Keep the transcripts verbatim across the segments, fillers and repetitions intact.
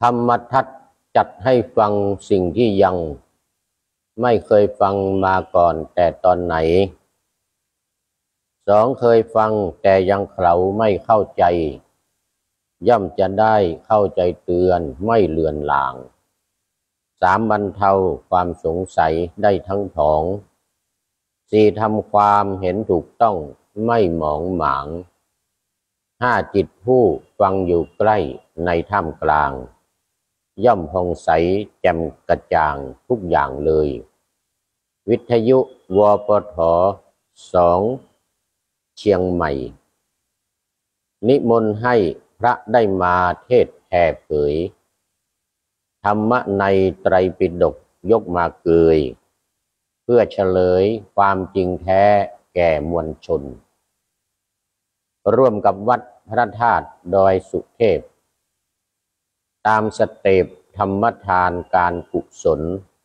ธรรมทัศน์จัดให้ฟังสิ่งที่ยังไม่เคยฟังมาก่อนแต่ตอนไหนสองเคยฟังแต่ยังเขลาไม่เข้าใจย่อมจะได้เข้าใจเตือนไม่เลือนลางสามบรรเทาความสงสัยได้ทั้งผองสี่ทำความเห็นถูกต้องไม่หมองหมางห้าจิตผู้ฟังอยู่ใกล้ในท่ามกลางย่อมผ่องใสแจ่มกระจ่างทุกอย่างเลยวิทยุวปทสองเชียงใหม่นิมนต์ให้พระได้มาเทศแผ่เผยธรรมะในไตรปิฎกยกมาเกยเพื่อเฉลยความจริงแท้แก่มวลชนร่วมกับวัดพระธาตุดอยสุเทพตามสเต็ปธรรมทานการกุศล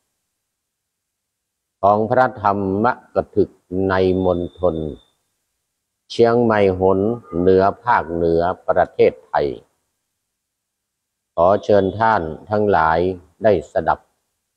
ของพระธรรมกถึกในมณฑลเชียงใหม่หนเหนือภาคเหนือประเทศไทยขอเชิญท่านทั้งหลายได้สดับ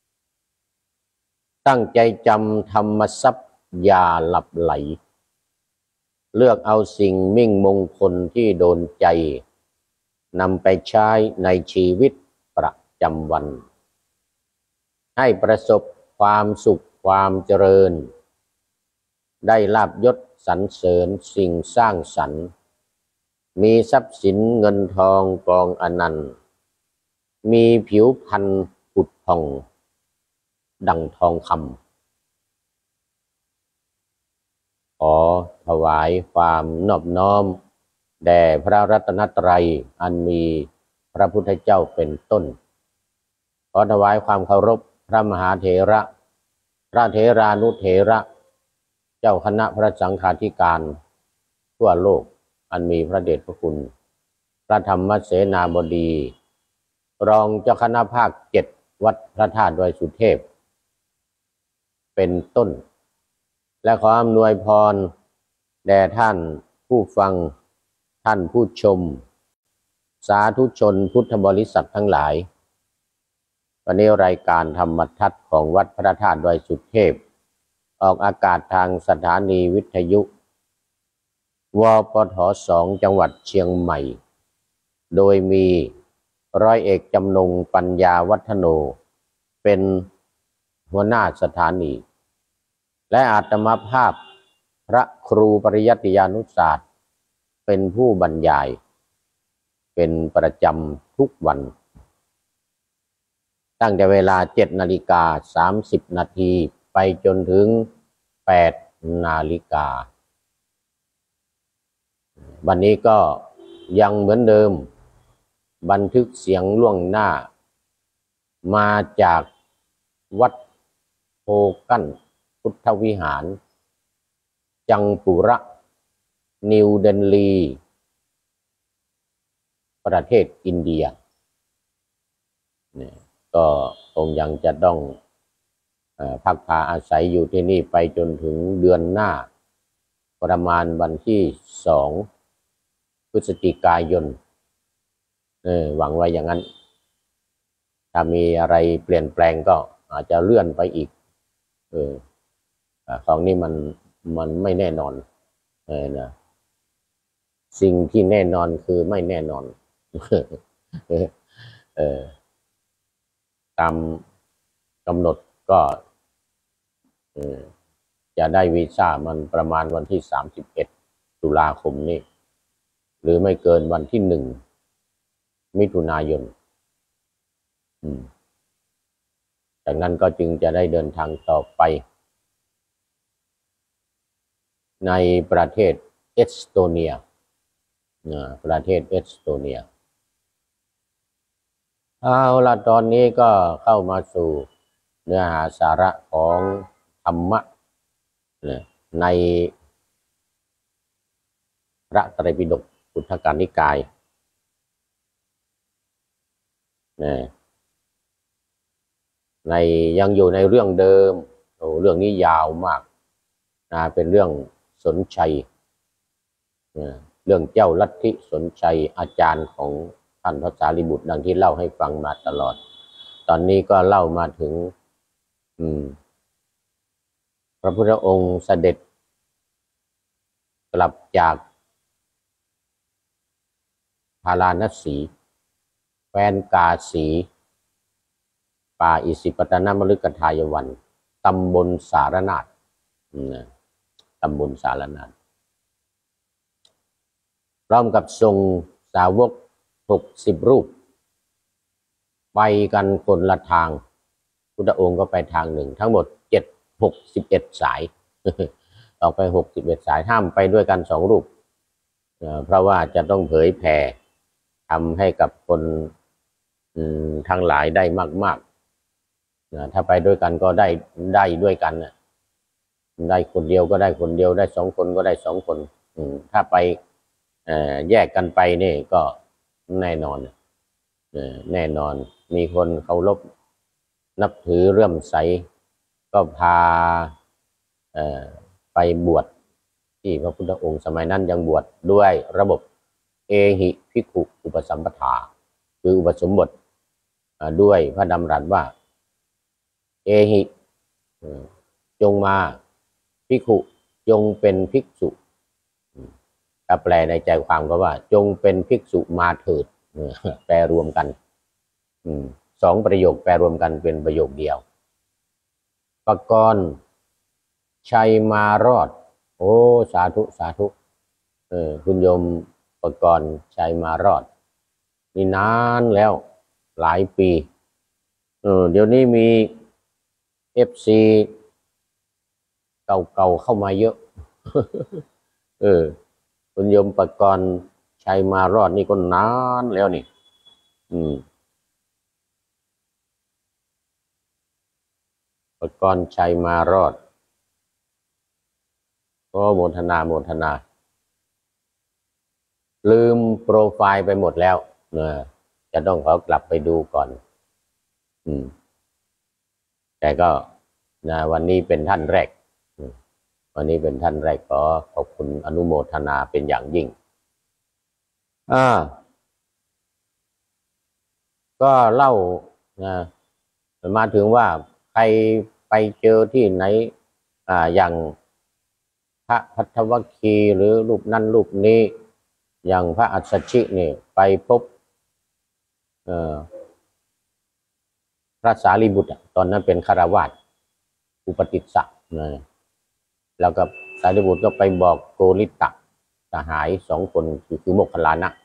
ตั้งใจจำธรรมทรัพย์อย่าหลับไหลเลือกเอาสิ่งมิ่งมงคลที่โดนใจนำไปใช้ในชีวิตประจำวันให้ประสบความสุขความเจริญได้ลาภยศสรรเสริญสิ่งสร้างสรรค์มีทรัพย์สินเงินทองกองอนันต์มีผิวพรรณผุดผ่องดังทองคำขอถวายความนอบน้อมแด่พระรัตนตรัยอันมีพระพุทธเจ้าเป็นต้นขอถวายความเคารพพระมหาเถระพระเถรานุเถระเจ้าคณะพระสังฆาธิการทั่วโลกอันมีพระเดชพระคุณพระธรรมเสนาบดีรองเจ้าคณะภาคเจ็ดวัดพระธาตุดอยสุเทพเป็นต้นและขออำนวยพรแด่ท่านผู้ฟังท่านผู้ชมสาธุชนพุทธบริษัททั้งหลายวันนี้รายการธรรมทัศน์ของวัดพระธาตุดอยสุเทพออกอากาศทางสถานีวิทยุวปทสองจังหวัดเชียงใหม่โดยมีร้อยเอกจำนงปัญญาวัฒโนเป็นหัวหน้าสถานีและอาตมาภาพพระครูปริยัติยานุศาสตร์เป็นผู้บรรยายเป็นประจำทุกวันตั้งแต่เวลาเจ็ดนาฬิกาสามสิบนาทีไปจนถึงแปดนาฬิกาวันนี้ก็ยังเหมือนเดิมบันทึกเสียงล่วงหน้ามาจากวัดโพกั้นพุทธวิหารจังปุระนิวเดนลีประเทศอินเดียเนี่ยก็คงยังจะต้องพักพาอาศัยอยู่ที่นี่ไปจนถึงเดือนหน้าประมาณวันที่สองพฤศจิกายนเออหวังไว้อย่างนั้นถ้ามีอะไรเปลี่ยนแปลงก็อาจจะเลื่อนไปอีกเออของนี้มันมันไม่แน่นอนเออนะสิ่งที่แน่นอนคือไม่แน่นอนเออตามกำหนดก็จะได้วีซ่ามันประมาณวันที่สามสิบเอ็ดตุลาคมนี้หรือไม่เกินวันที่หนึ่งมิถุนายนจากนั้นก็จึงจะได้เดินทางต่อไปในประเทศเอสโตเนียประเทศเอสโตเนียเอาละตอนนี้ก็เข้ามาสู่เนื้อหาสาระของธรรมะในพระไตรปิฎกพุทธกานิกายในยังอยู่ในเรื่องเดิมโอ้เรื่องนี้ยาวมากนะเป็นเรื่องสนชัยเรื่องเจ้าลัทธิสนชัยอาจารย์ของท่านพระสารีบุตรดังที่เล่าให้ฟังมาตลอดตอนนี้ก็เล่ามาถึงอืมพระพุทธองค์เสด็จกลับจากพาราณสีแคว้นกาสีป่าอิสิปตนมฤคทายวันตำบลสารนาถนะตำบลสารนาถพร้อมกับทรงสาวกหกสิบรูปไปกันคนละทางพุทธองค์ก็ไปทางหนึ่งทั้งหมดเจ็ดหกสิบเอ็ดสาย ออกไปหกสิบเอ็ดสายห้ามไปด้วยกันสองรูปเพราะว่าจะต้องเผยแผ่ทำให้กับคนทั้งหลายได้มากๆถ้าไปด้วยกันก็ได้ได้ด้วยกันได้คนเดียวก็ได้คนเดียวได้สองคนก็ได้สองคนถ้าไปแยกกันไปนี่ก็แน่นอนแน่นอนมีคนเคารพนับถือเลื่อมใสก็พาไปบวชที่พระพุทธองค์สมัยนั้นยังบวชด้วยระบบเอหิภิกขุอุปสัมปทาคืออุปสมบทด้วยพระดำรัสว่าเอหิจงมาภิกขุจงเป็นภิกษุถ้าแปลในใจความก็ว่าจงเป็นภิกษุมาเถิดแปลรวมกันสองประโยคแปลรวมกันเป็นประโยคเดียวปกรณ์ชัยมารอดโอ้สาธุสาธุเออคุณโยมปกรณ์ชัยมารอดนี่นานแล้วหลายปีเออเดี๋ยวนี้มีเอฟซีเก่าๆเข้ามาเยอะ เออคุณโยมปกรณ์ชัยมารอดนี่ก็นานแล้วนี่อืมปกรณ์ชัยมารอดก็โมทนาโมทนาลืมโปรไฟล์ไปหมดแล้วนะจะต้องขอกลับไปดูก่อนอืมแต่ก็นะวันนี้เป็นท่านแรกวันนี้เป็นท่านแรกขอขอบคุณอนุโมทนาเป็นอย่างยิ่งอ่าก็เล่านะมาถึงว่าใครไปเจอที่ไหนอ่าอย่างพระภัททวคีหรือรูปนั้นรูปนี้อย่างพระอัสสชินี่ไปพบเอ่อพระสารีบุตรตอนนั้นเป็นฆราวาสอุปติสสะนะแล้วก็สารีบุตรก็ไปบอกโกริตะสหายสองคนคือคือโมคคัลลานะ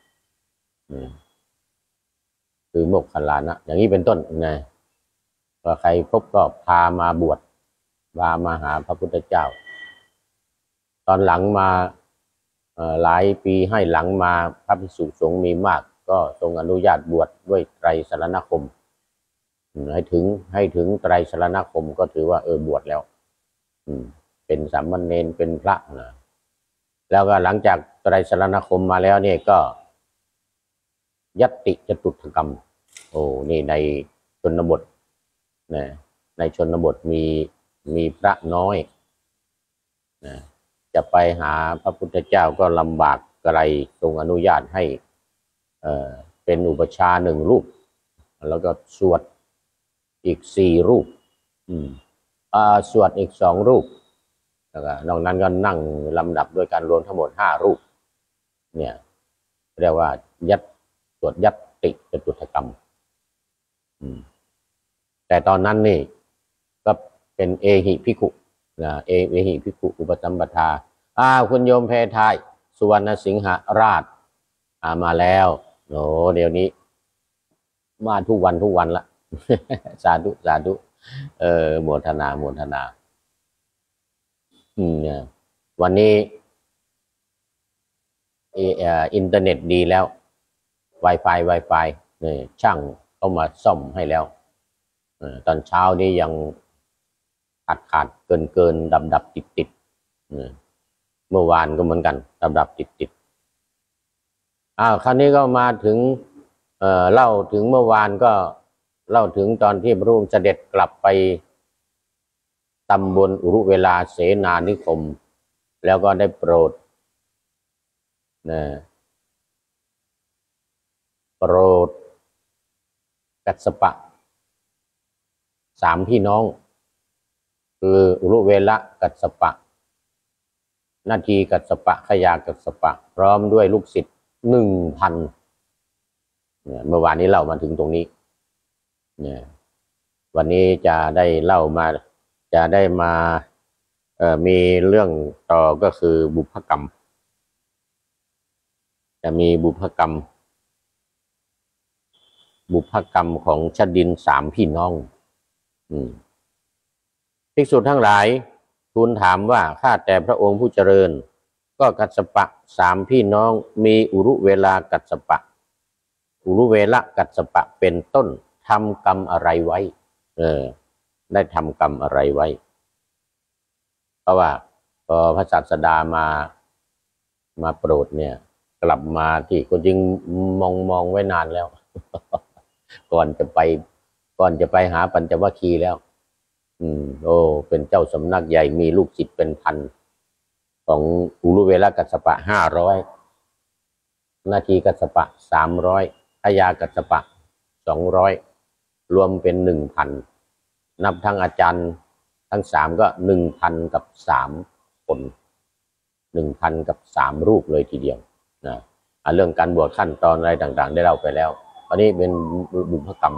คือโมคคัลลานะอย่างนี้เป็นต้นนะว่าใครพบก็พามาบวชพามาหาพระพุทธเจ้าตอนหลังมาหลายปีให้หลังมาพระภิกษุสงฆ์มีมากก็ทรงอนุญาตบวชด้วยไตรสรณคมให้ถึงให้ถึงไตรสรณคมก็ถือว่าเออบวชแล้วเป็นสามเณรเป็นพระนะแล้วก็หลังจากไตรสรณคมมาแล้วเนี่ยก็ยัตติจตุถกรรมโอ้นี่ในชนบทนะในชนบทมีมีพระน้อยนะจะไปหาพระพุทธเจ้าก็ลำบากไกลทรงอนุญาตให้เอ่อเป็นอุปชาหนึ่งรูปแล้วก็สวดอีกสี่รูปอืมอ่าสวดอีกสองรูปแล้วก็นอกนั้นก็นั่งลำดับด้วยการรวมทั้งหมดห้ารูปเนี่ยเรียกว่ายัตสวดยัตติจตุถกรรมอืมแต่ตอนนั้นนี่ก็เป็นเอหิภิกขุนะเอเอหิภิกขุอุปสัมปทาอ้าวคุณโยมเพทายสุวรรณสิงหราชอ่ามาแล้วโอ้เดี๋ยวนี้มาทุกวันทุกวันละสาธุสาธุเออโมทนาโมทนาอืมเนี่ยวันนี้เอออินเทอร์เน็ตดีแล้ว Wi-Fi Wi-Fi เนี่ยช่างเข้ามาซ่อมให้แล้วตอนเช้านี้ยังขาดขาดเกินเกินดับดับติดติดเมื่อวานก็เหมือนกันดับดับติดติดอ้าวคราวนี้ก็มาถึงเอ่อเล่าถึงเมื่อวานก็เล่าถึงตอนที่พระองค์เสด็จกลับไปตำบลอุรุเวลาเสนานิคมแล้วก็ได้โปรดนะปโปรดกัสสปะสามพี่น้องคืออุรุเวละกัสสปะนาทีกัสสปะขยากัสสปะพร้อมด้วยลูกศิษย์หนึ่งพันเมื่อวานนี้เล่ามาถึงตรงนี้เนี่ยวันนี้จะได้เล่ามาจะได้มาเอ่อมีเรื่องต่อก็คือบุพกรรมจะมีบุพกรรมบุพกรรมของชดินสามพี่น้องอืมภิกษุทั้งหลายทูลถามว่าข้าแต่พระองค์ผู้เจริญก็กัสสปะสามพี่น้องมีอุรุเวลากัสสปะอุรุเวละกัสสปะเป็นต้นทำกรรมอะไรไว้เออได้ทำกรรมอะไรไว้เพราะว่าพอพระศาสดามามาโปรดเนี่ยกลับมาที่ก็จึงมองมองไว้นานแล้ว ก่อนจะไปก่อนจะไปหาปัญจวัคคีย์แล้วอืมโอ้เป็นเจ้าสำนักใหญ่มีลูกศิษย์เป็นพันของอุรุเวละกัสสปะห้าร้อยนาทีกัสสปะสามร้อยขยากัสสปะสองร้อยรวมเป็นหนึ่งพันนับทั้งอาจารย์ทั้งสามก็หนึ่งพันกับสามคนหนึ่งพันกับสามรูปเลยทีเดียวนะเรื่องการบวชขั้นตอนอะไรต่างๆได้เล่าไปแล้วอันนี้เป็นบุพกรรม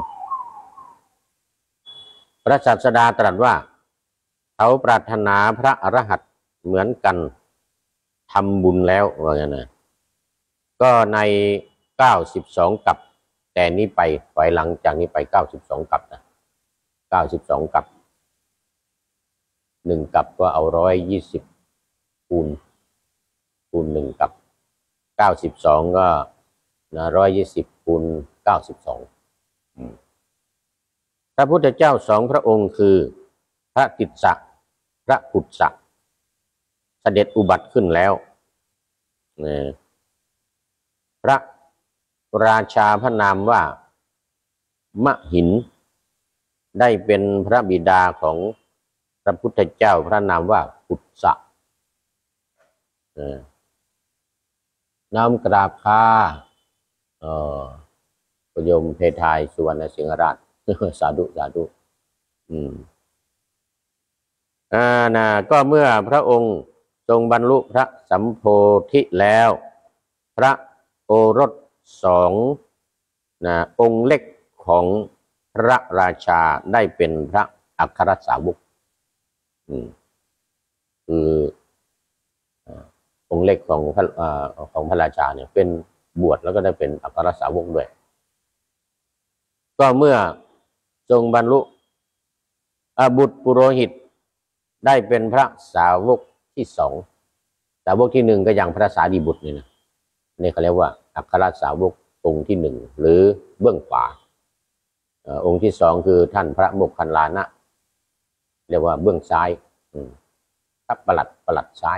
พระศาสดาตรัสว่าเขาปรารถนาพระอรหันต์เหมือนกันทำบุญแล้วว่าไงนะก็ในเก้าสิบสองกัปแต่นี้ไปถอยหลังจากนี้ไปเก้าสิบสองกัปนะเก้าสิบสองกัปหนึ่งกัปก็เอาร้อยยี่สิบคูณคูณหนึ่งกัปเก้าสิบสองก็นะร้อยยี่สิบคูณเก้าสิบสองพระพุทธเจ้าสองพระองค์คือพระติสสะพระปุตสะเสด็จอุบัติขึ้นแล้วพระราชาพระนามว่ามหินได้เป็นพระบิดาของพระพุทธเจ้าพระนามว่าปุตสะน้อมกราบข้าพระยมเพทายสุวรรณสิงหราชสาธุสาธุอืมอ่านะก็เมื่อพระองค์ทรงบรรลุพระสัมโพธิแล้วพระโอรสสองนะองค์เล็กของพระราชาได้เป็นพระอัครสาวกอืมคือองค์เล็กของพระของพระราชาเนี่ยเป็นบวชแล้วก็ได้เป็นอัครสาวกด้วยก็เมื่อทรงบรรลุบุตรปุโรหิตได้เป็นพระสาวกที่สองสาวกที่หนึ่งก็อย่างพระสารีบุตรนี่นะนี่เขาเรียกว่าอัครสาวกองค์ที่หนึ่งหรือเบื้องขวาองค์ที่สองคือท่านพระโมคคัลลานะเรียกว่าเบื้องซ้ายพระประหลัดประหลัดซ้าย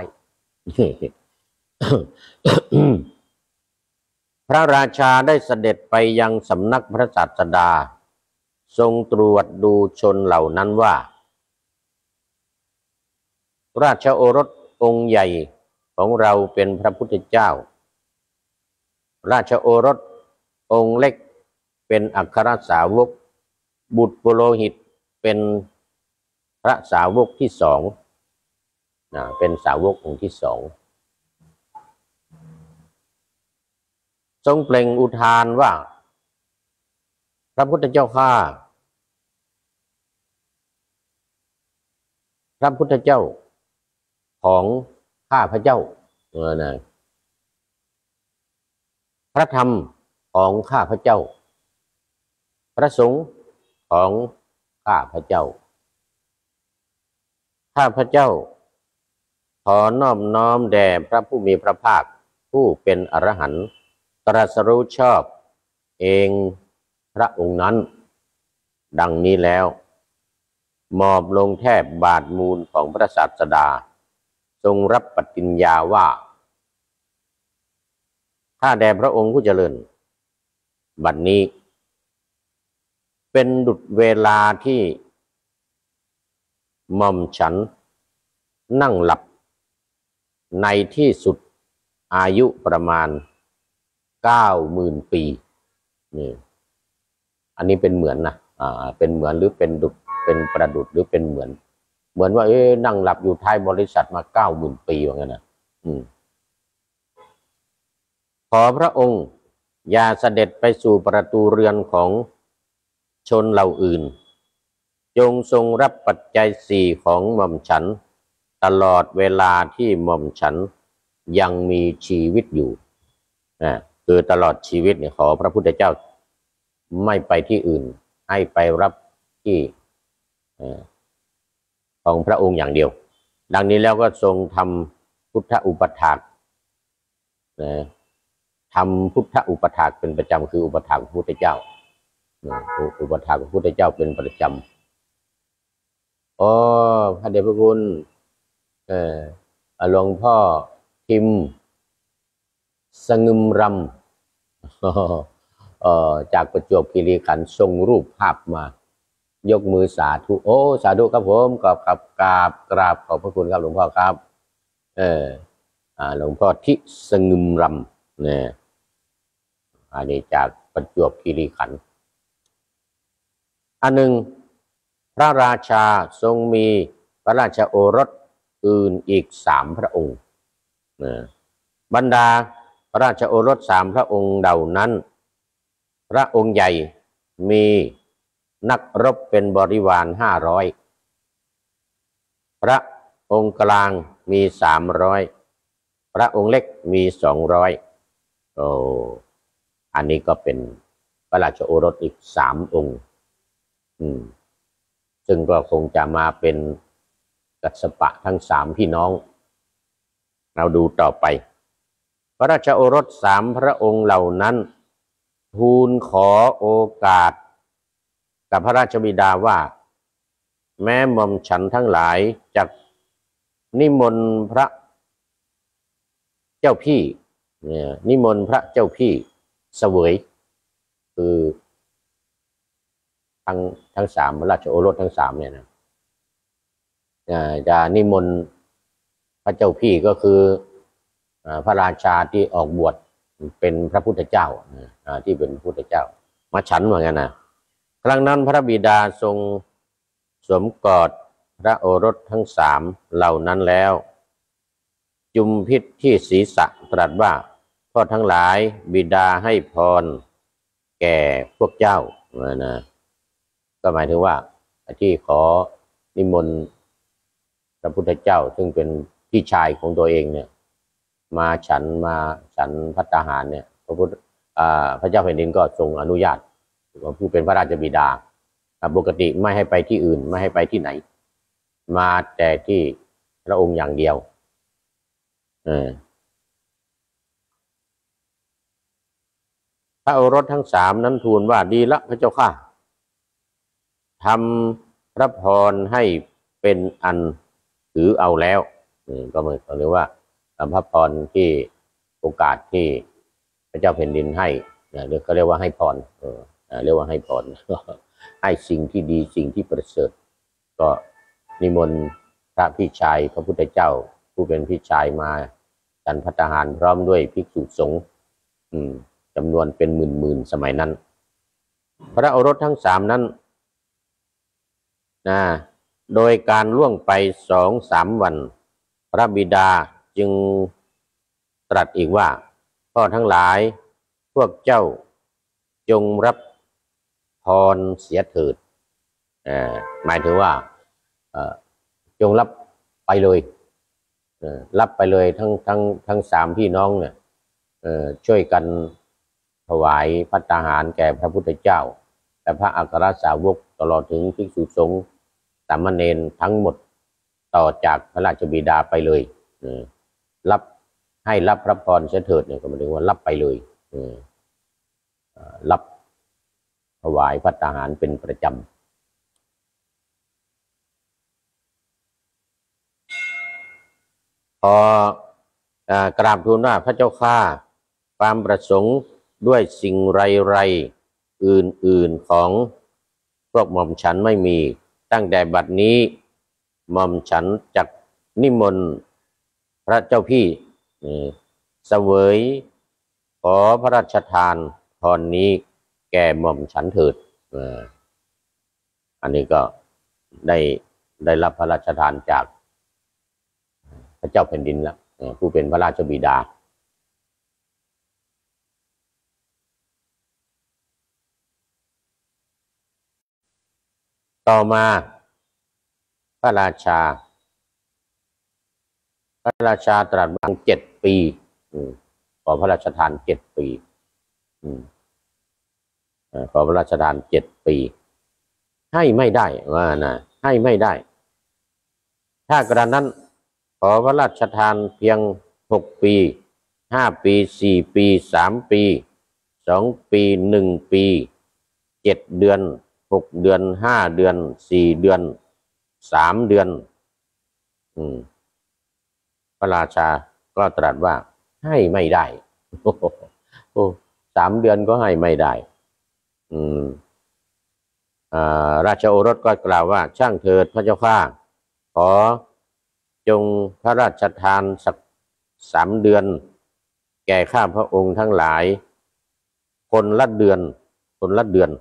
พระราชาได้เสด็จไปยังสำนักพระศาสดาทรงตรวจดูชนเหล่านั้นว่าราชโอรสองค์ใหญ่ของเราเป็นพระพุทธเจ้าราชโอรสองค์เล็กเป็นอัครสาวกบุตรปุโรหิตเป็นพระสาวกที่สองนะเป็นสาวกองค์ที่สองทรงเปล่งอุทานว่าพระพุทธเจ้าข้าพระพุทธเจ้าของข้าพระเจ้าเออนะพระธรรมของข้าพระเจ้าพระสงฆ์ของข้าพระเจ้าข้าพระเจ้าขอนอบน้อมแด่พระผู้มีพระภาคผู้เป็นอรหันต์ตรัสรู้ชอบเองพระองค์นั้นดังนี้แล้วมอบลงแทบบาทมูลของพระศาสดาทรงรับปฏิญญาว่าข้าแด่พระองค์ผู้เจริญบัดนี้เป็นดุจเวลาที่หม่อมฉันนั่งหลับในที่สุดอายุประมาณเก้าหมื่นปีนี่อันนี้เป็นเหมือนนะอ่าเป็นเหมือนหรือเป็นดุจเป็นประดุจหรือเป็นเหมือนเหมือนว่าเอ๊ะนั่งหลับอยู่ท้ายบริษัทมาเก้าหมื่นปีว่างั้นนะอืมขอพระองค์อย่าเสด็จไปสู่ประตูเรือนของชนเหล่าอื่นจงทรงรับปัจจัยสี่ของหม่อมฉันตลอดเวลาที่หม่อมฉันยังมีชีวิตอยู่นะคือตลอดชีวิตเนี่ยขอพระพุทธเจ้าไม่ไปที่อื่นให้ไปรับที่ของพระองค์อย่างเดียวดังนี้แล้วก็ทรงทำพุทธอุปถากนะทำพุทธอุปถากเป็นประจำคืออุปถากพระพุทธเจ้าอุปถากพระพุทธเจ้าเป็นประจำอ๋อพระเดชพระคุณเออหลวงพ่อพิมพ์สงึมรำเอ่อจากประจวบคีรีขันธ์ส่งรูปภาพมายกมือสาธุโอ้สาธุครับผมกราบกราบกราบกราบขอบพระคุณครับหลวงพ่อครับเอออ่าหลวงพ่อทิสงึมรำเนี่ยอันนี้จากประจวบคีรีขันธ์อันหนึ่งพระราชาทรงมีพระราชโอรสอื่นอีกสามพระองค์นะบรรดาพระราชโอรสสามพระองค์เหล่านั้นพระองค์ใหญ่มีนักรบเป็นบริวารห้าร้อยพระองค์กลางมีสามร้อยพระองค์เล็กมีสองร้อยโอ้อันนี้ก็เป็นพระราชโอรสอีกสามองค์อืมซึ่งก็คงจะมาเป็นกัสสปะทั้งสามพี่น้องเราดูต่อไปพระราชโอรสสามพระองค์เหล่านั้นทูลขอโอกาสกับพระราชบิดาว่าแม้หม่อมฉันทั้งหลายจะนิมนต์พระเจ้าพี่เนี่ยนิมนต์พระเจ้าพี่เสวยคือทั้งทั้งสามราชโอรสทั้งสามเนี่ยนะจะนิมนต์พระเจ้าพี่ก็คือพระราชาที่ออกบวชเป็นพระพุทธเจ้าที่เป็นพระพุทธเจ้ามาฉันเหมือนกันนะครั้งนั้นพระบิดาทรงสวมกอดพระโอรสทั้งสามเหล่านั้นแล้วจุมพิษที่ศีรษะตรัสว่าพ่อทั้งหลายบิดาให้พรแก่พวกเจ้านะก็หมายถึงว่าที่ขอนิมนต์พระพุทธเจ้าซึ่งเป็นพี่ชายของตัวเองเนี่ยมาฉันมาฉันภัตตาหารเนี่ยพระพุทธพระเจ้าแผ่นดินก็ทรงอนุญาตผู้เป็นพระราชบิดาปกติไม่ให้ไปที่อื่นไม่ให้ไปที่ไหนมาแต่ที่พระองค์อย่างเดียวพระโอรสทั้งสามนั้นทูลว่าดีละพระเจ้าข้าทำพระพรให้เป็นอันถือเอาแล้วก็หมายความว่าทำพระพรที่โอกาสที่พระเจ้าแผ่นดินให้เรียกเขาเรียกว่าให้พรเรียกว่าให้พรให้สิ่งที่ดีสิ่งที่ประเสริฐก็นิมนต์พระพี่ชายพระพุทธเจ้าผู้เป็นพี่ชายมาฉันภัตตาหารพร้อมด้วยภิกษุสงฆ์จำนวนเป็นหมื่นๆสมัยนั้นพระโอรสทั้งสามนั้นนะโดยการล่วงไปสองสามวันพระบิดาจึงตรัสอีกว่าพ่อทั้งหลายพวกเจ้าจงรับพรเสียเถิดหมายถึงว่าจงรับไปเลยรับไปเลยทั้งทั้งทั้งสามพี่น้องเนี่ยช่วยกันถวายภัตตาหารแก่พระพุทธเจ้าและพระอัครสาวกตลอดถึงภิกษุสงฆ์สามเณรทั้งหมดต่อจากพระราชบิดาไปเลยรับให้รับพระพรเสียเถิดเนี่ยก็หมายถึงว่ารับไปเลยรับถวายภัตตาหารเป็นประจำพอกราบทูลว่าพระเจ้าข้าความประสงค์ด้วยสิ่งไรๆอื่นๆของพวกหม่อมฉันไม่มีตั้งแต่บัดนี้หม่อมฉันจักนิมนต์พระเจ้าพี่เสวยขอพระราชทานพรนี้แก่หม่อมฉันเถิดอันนี้ก็ได้ได้รับพระราชทานจากพระเจ้าแผ่นดินแล้วผู้เป็นพระราชบิดาต่อมาพระราชาพระราชาตรัสว่าเจ็ดปีขอพระราชทานเจ็ดปีขอพระราชทานเจ็ดปีให้ไม่ได้ว่านะให้ไม่ได้ถ้ากระนั้นขอพระราชทานเพียงหกปีห้าปีสี่ปีสามปีสองปีหนึ่งปีเจ็ดเดือนหกเดือนห้าเดือนสี่เดือนสามเดือนอืมพระราชาก็ตรัสว่าให้ไม่ได้โอ้สามเดือนก็ให้ไม่ได้อืมอ่าราชโอรสก็กล่าวว่าช่างเถิดพระเจ้าข้าขอจงพระราชทานสักสามเดือนแก่ข้าพระองค์ทั้งหลายคนละเดือนคนละเดือน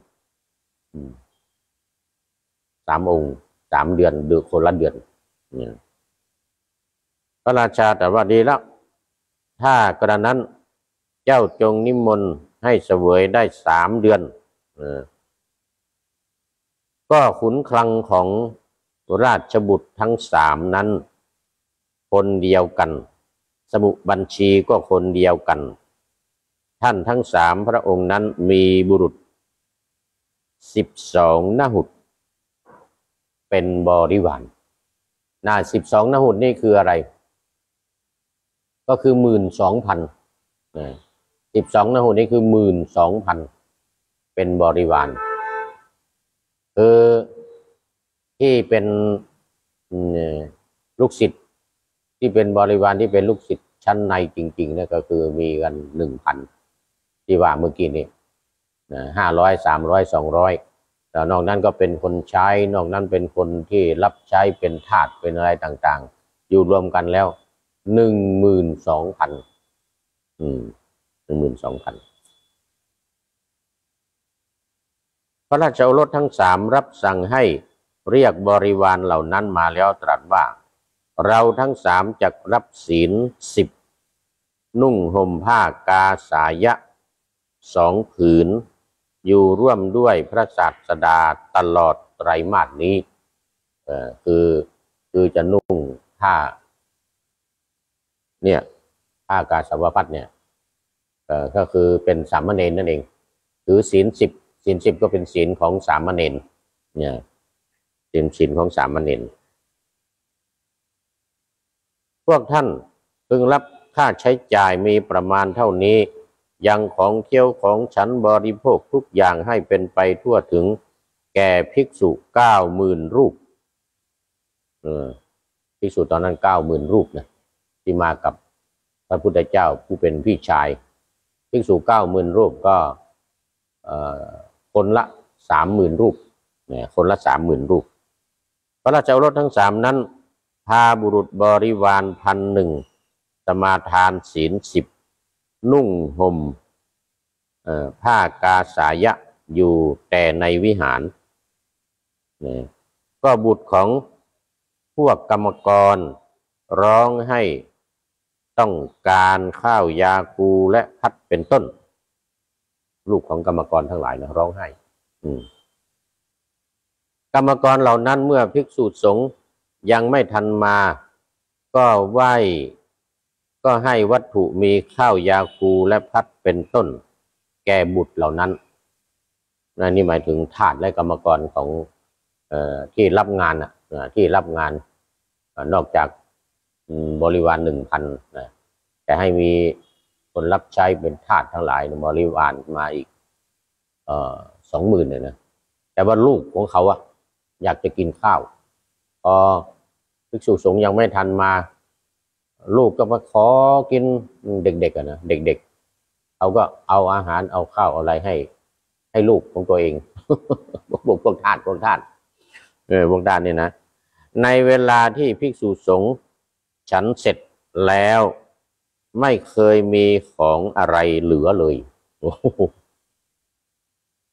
สามองค์สามเดือนหรือคนละเดือนเนี่ยพระราชาแต่ว่าดีแล้วถ้ากระนั้นเจ้าจงนิมนต์ให้เสวยได้สามเดือนก็ขุนคลังของราชบุตรทั้งสามนั้นคนเดียวกันสมุบัญชีก็คนเดียวกันท่านทั้งสามพระองค์นั้นมีบุรุษสิบสองนหุตเป็นบริวารน่าสิบสองนหุตนี่คืออะไรก็คือหมื่นสองพันสิบสองนหุตนี่คือหมื่นสองพันเป็นบริวารคือที่เป็นลูกศิษย์ที่เป็นบริวารที่เป็นลูกศิษย์ชั้นในจริงๆเนี่ยก็คือมีกันหนึ่งพันที่ว่าเมื่อกี้นี้ห้าร้อยสามร้อยสองร้อยแล้วนอกนั้นก็เป็นคนใช้นอกนั้นเป็นคนที่รับใช้เป็นทาสเป็นอะไรต่างๆอยู่รวมกันแล้วหนึ่งหมื่นสองพันอืมหนึ่งหมื่นสองพันพระราชโอรสทั้งสามรับสั่งให้เรียกบริวารเหล่านั้นมาแล้วตรัสว่าเราทั้งสามจักรับศีลสิบนุ่งห่มผ้ากาสายะสองผืนอยู่ร่วมด้วยพระศาสดาตลอดไตรมาสนี้เอ่อคือคือจะนุ่งผ้าเนี่ยผ้ากาสาวพัสเนี่ยเอ่อก็คือเป็นสามเณรนั่นเองถือศีลสิบศีลสิบก็เป็นศีลของสามเณรเนี่ยศีลศีลของสามเณรพวกท่านพึงรับค่าใช้จ่ายมีประมาณเท่านี้ยังของเคี้ยวของฉันบริโภคทุกอย่างให้เป็นไปทั่วถึงแก่ภิกษุเก้าหมื่นรูปเออภิกษุตอนนั้นเก้าหมื่นรูปนะที่มากับพระพุทธเจ้าผู้เป็นพี่ชายภิกษุเก้าหมื่นรูปก็เอ่อคนละสามหมื่นรูปเนี่ยคนละสามหมื่นรูปพระราชโอรสทั้งสามนั้นพาบุรุษบริวารพันหนึ่งสมาทานศีลสิบนุ่งห่มผ้ากาสายะอยู่แต่ในวิหารก็บุตรของพวกกรรมกรร้องให้ต้องการข้าวยาคูและพัดเป็นต้นลูกของกรรมกรทั้งหลายนะร้องไห้กรรมกรเหล่านั้นเมื่อภิกษุสงฆ์ยังไม่ทันมาก็ไหว้ก็ให้วัตถุมีข้าวยาคูและพัดเป็นต้นแก่บุตรเหล่านั้นนี่หมายถึงทาสและกรรมกรของเอ่อที่รับงานอ่ะที่รับงานนอกจากบริวารหนึ่งพันนะแต่ให้มีคนรับใช้เป็นทาสทั้งหลายบริวารมาอีกเอ่อสองหมื่นเลยนะแต่ว่าลูกของเขาอะอยากจะกินข้าวพอภิกษุสงฆ์ยังไม่ทันมาลูกก็มาขอกินเด็กๆอะนะเด็กๆเขาก็เอาอาหารเอาข้าวอะไรให้ให้ลูกของตัวเองพวกพวกทาสพวกทาสเออพวกทาสเนี่ยนะในเวลาที่ภิกษุสงฆ์ฉันเสร็จแล้วไม่เคยมีของอะไรเหลือเลย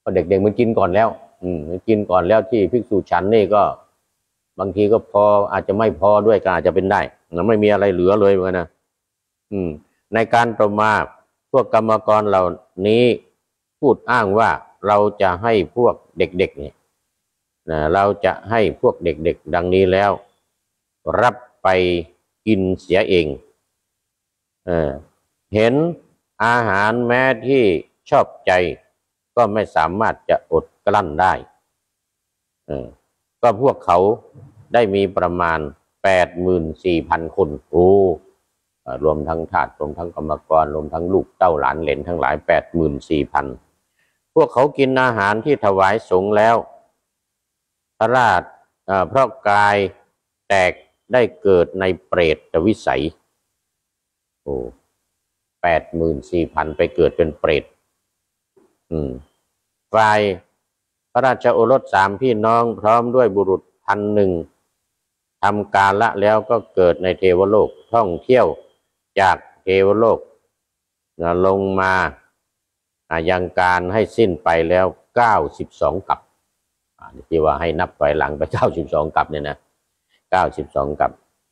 ก็เด็กๆมันกินก่อนแล้ว อืมมันกินก่อนแล้วที่ภิกษุฉันนี่ก็บางทีก็พออาจจะไม่พอด้วยก็อาจจะเป็นได้แล้วไม่มีอะไรเหลือเลยเหมือนกันนะอืมในการต่อมาพวกกรรมกรเหล่านี้พูดอ้างว่าเราจะให้พวกเด็กๆเนี่ยนะเราจะให้พวกเด็กๆดังนี้แล้วรับไปกินเสียเองเออเห็นอาหารแม้ที่ชอบใจก็ไม่สามารถจะอดกลั้นได้เออก็พวกเขาได้มีประมาณแปดหมื่นสี่พันคนโอ้รวมทั้งทาสรวมทั้งกรรมกรรวมทั้งลูกเต้าหลานเหลนทั้งหลายแปดหมื่นสี่พันพวกเขากินอาหารที่ถวายสงฆ์แล้วพระราชเพราะกายแตกได้เกิดในเปรตวิสัยโอ้แปดหมื่นสี่พันไปเกิดเป็นเปรตอืมฝ่ายพระราชโอรสสามพี่น้องพร้อมด้วยบุรุษพันหนึ่งทำกาละแล้วก็เกิดในเทวโลกท่องเที่ยวจากเทวโลกลงมายังการให้สิ้นไปแล้วเก้าสิบสองกัปที่ว่าให้นับไปหลังไปเก้าสิบสองกัปเนี่ยนะเก้าสิบสองกัป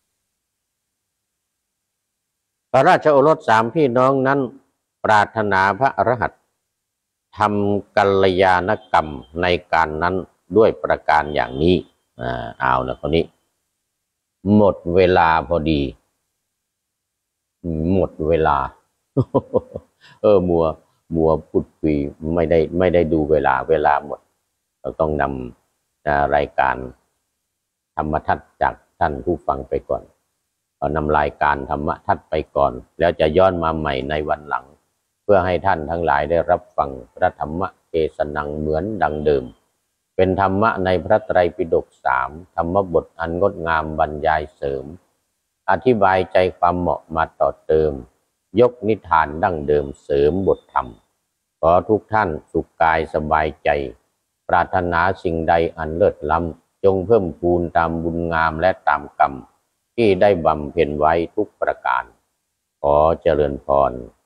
พระราชโอรสสามพี่น้องนั้นปรารถนาพระอรหันต์ทำกัลยาณกรรมในการนั้นด้วยประการอย่างนี้อ่าเอานะคนนี้หมดเวลาพอดีหมดเวลาเออมัวมัวพูดคุยไม่ได้ไม่ได้ดูเวลาเวลาหมดเราต้องนำรายการธรรมทัศน์จากท่านผู้ฟังไปก่อนเรานำรายการธรรมทัศน์ไปก่อนแล้วจะย้อนมาใหม่ในวันหลังเพื่อให้ท่านทั้งหลายได้รับฟังพระธรรมเทศนังเหมือนดังเดิมเป็นธรรมะในพระไตรปิฎกสามธรรมบทอันงดงามบรรยายเสริมอธิบายใจความเหมาะมาต่อเติมยกนิทานดั้งเดิมเสริมบทธรรมขอทุกท่านสุขกายสบายใจปรารถนาสิ่งใดอันเลิศล้ำจงเพิ่มพูนตามบุญงามและตามกรรมที่ได้บำเพ็ญไว้ทุกประการขอเจริญพร